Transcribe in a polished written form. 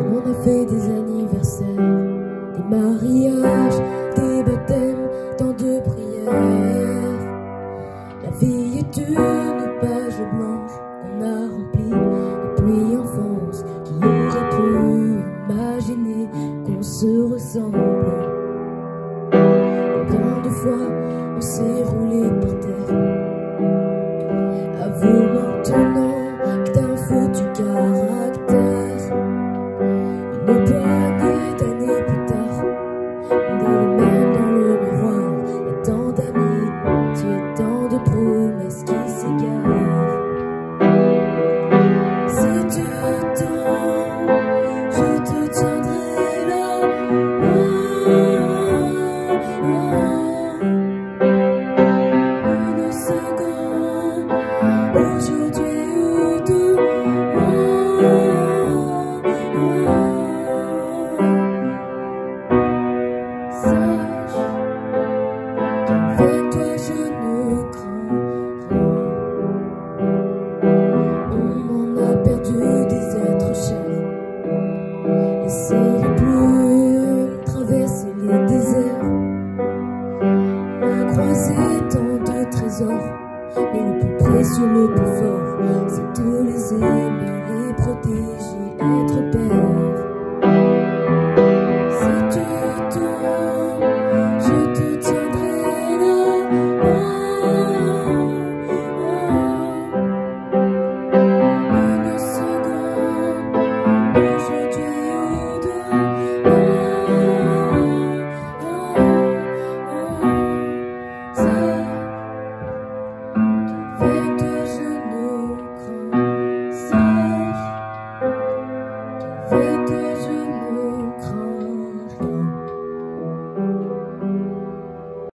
On a fait des anniversaires, des mariages, des baptêmes, tant de prières. La vie est une page blanche qu'on a remplie depuis l'enfance. Qui aurait pu imaginer qu'on se ressemble? Combien de fois on s'est roulé par terre? Avoue maintenant que t'as un foutu caractère. Une poignée d'années plus tard, on est les mêmes dans le miroir. Et tant d'amitié, tant de promesses qui s'égarent. Si tu attends, je te tiendrai là. Une seconde, aujourd'hui ou demain. Sache qu'avec toi je ne crains rien. On m'en a perdu des êtres chers. Laisser les plumes traverser les déserts. On a croisé tant de trésors, mais le plus précieux, le plus fort, c'est de les aimer, les protéger, être père. Si tu tombes, je te tiendrai là. Une seconde, aujourd'hui ou demain. Avec toi je ne crains. Sache qu'avec toi je